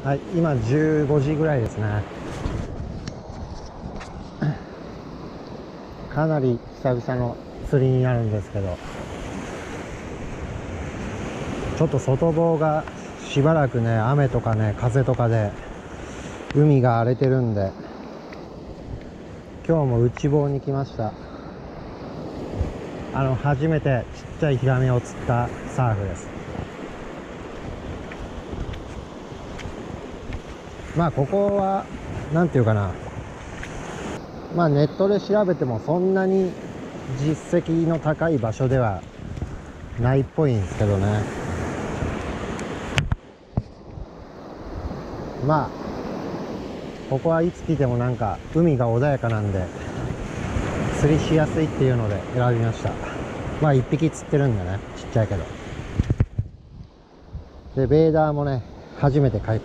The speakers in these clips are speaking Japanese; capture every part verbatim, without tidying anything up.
はい、今じゅうごじぐらいですね。かなり久々の釣りになるんですけど、ちょっと外房がしばらくね、雨とかね、風とかで海が荒れてるんで、今日も内房に来ました。あの初めてちっちゃいヒラメを釣ったサーフです。まあここはなんていうかな、まあネットで調べてもそんなに実績の高い場所ではないっぽいんですけどね。まあここはいつ来てもなんか海が穏やかなんで釣りしやすいっていうので選びました。まあいっぴき釣ってるんでね、ちっちゃいけど。でベーダーもね初めて帰って、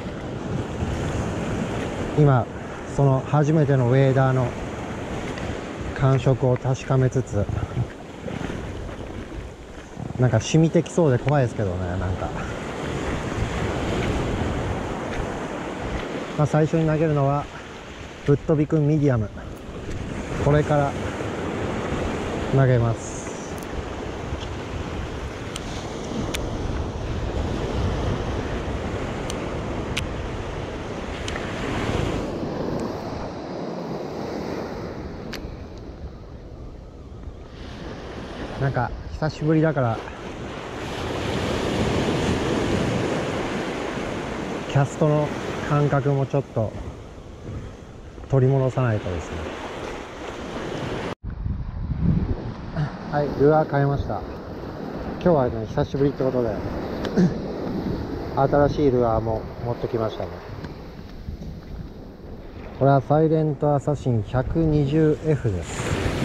今その初めてのウェーダーの感触を確かめつつ、なんか染みてきそうで怖いですけどね。なんか、まあ、最初に投げるのはぶっ飛びくんミディアム、これから投げます。なんか久しぶりだからキャストの感覚もちょっと取り戻さないとですね。はい、ルアー変えました。今日はね久しぶりってことで新しいルアーも持ってきましたね。これはサイレントアサシン ひゃくにじゅうエフ です。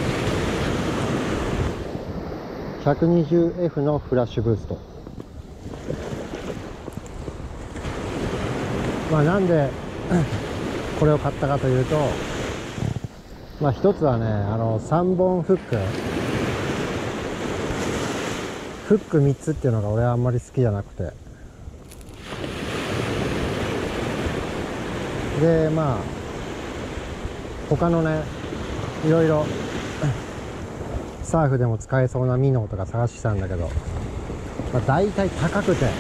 ひゃくにじゅうエフ のフラッシュブースト。まあなんでこれを買ったかというと、まあ一つはね、あのさんぼんフックフックみっつっていうのが俺はあんまり好きじゃなくて、でまあ他のねいろいろサーフでも使えそうなミノーとか探してたんだけど、まあ、大体高くて、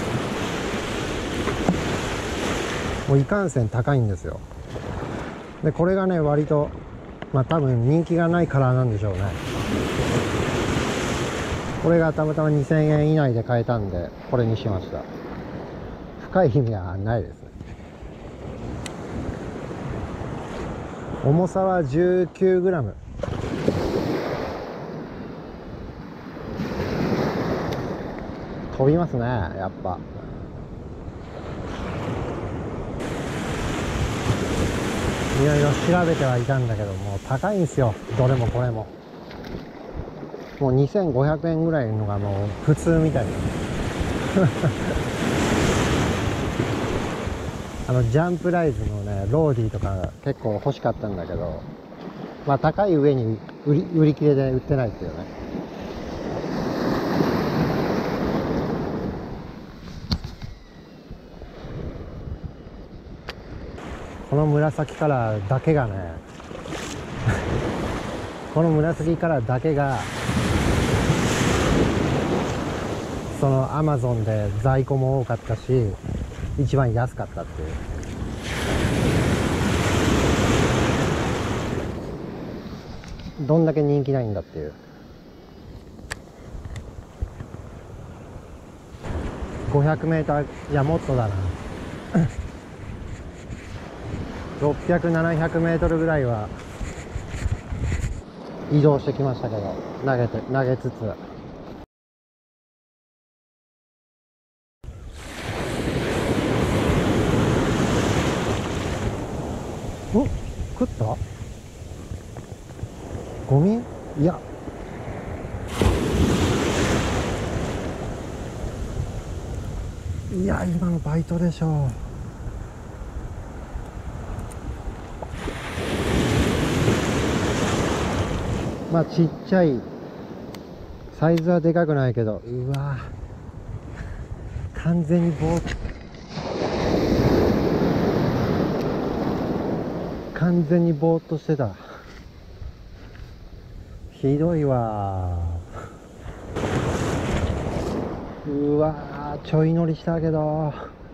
もういかんせん高いんですよ。でこれがね割とまあ多分人気がないカラーなんでしょうね。これがたまたまにせんえん以内で買えたんでこれにしました。深い意味はないですね。重さは じゅうきゅうグラム。飛びますねやっぱ。いろいろ調べてはいたんだけど、もう高いんですよ、どれもこれも。もうにせんごひゃくえんぐらいのがもう普通みたいなあのジャンプライズのねローディーとか結構欲しかったんだけど、まあ高い上に売り売り切れで売ってないっていうね。この紫カラーだけがねこの紫カラーだけがそのアマゾンで在庫も多かったし一番安かったっていう。どんだけ人気ないんだっていう。ごひゃくメーター、いやもっとだなろっぴゃく、ななひゃくメートルぐらいは移動してきましたけど、投げて投げつつ、お、食った？ゴミ？いや、いや今のバイトでしょう。まあちっちゃいサイズはでかくないけど、うわ完全に棒完全にぼーっとしてた。ひどいわー。うわー、ちょい乗りしたけど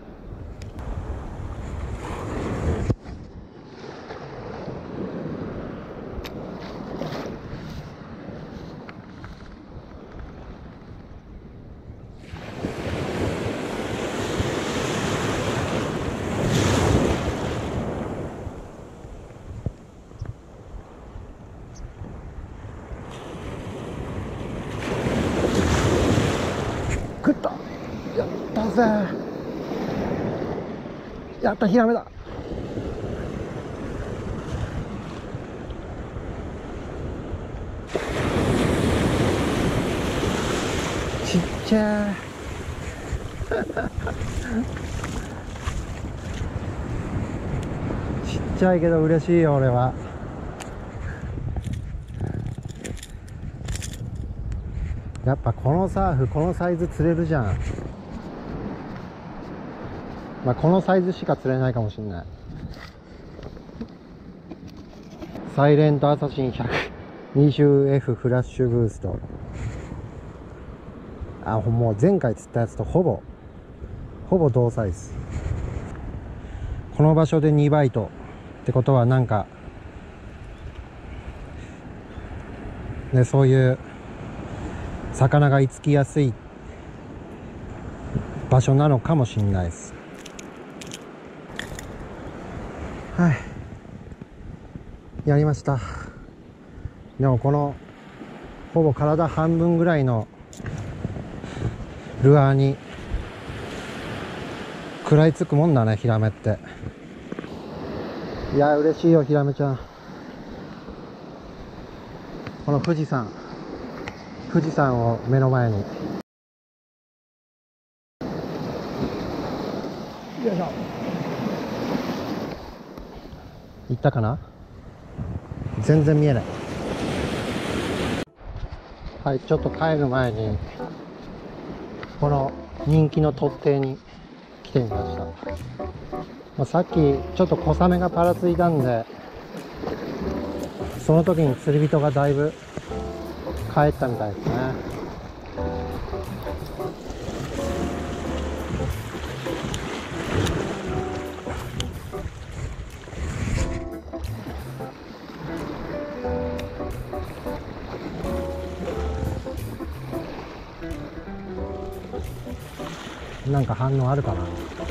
食った。やったぜ。やった、ヒラメだ。ちっちゃいちっちゃいけど嬉しいよ俺は。やっぱこのサーフこのサイズ釣れるじゃん。まあこのサイズしか釣れないかもしれない。サイレントアサシン ひゃくにじゅうエフ フラッシュブースト。あ、もう前回釣ったやつとほぼほぼ同サイズ。この場所でにバイトってことはなんかね、そういう魚が居つきやすい場所なのかもしれないです。はい、やりました。でもこのほぼ体半分ぐらいのルアーに食らいつくもんだね、ヒラメって。いや嬉しいよヒラメちゃん。この富士山富士山を目の前に。よいしょ。行ったかな。全然見えない。はい、ちょっと帰る前にこの人気の突堤に来てみました。まあ、さっきちょっと小雨がパラついたんで、その時に釣り人がだいぶ帰ったみたいですね。なんか反応あるかな。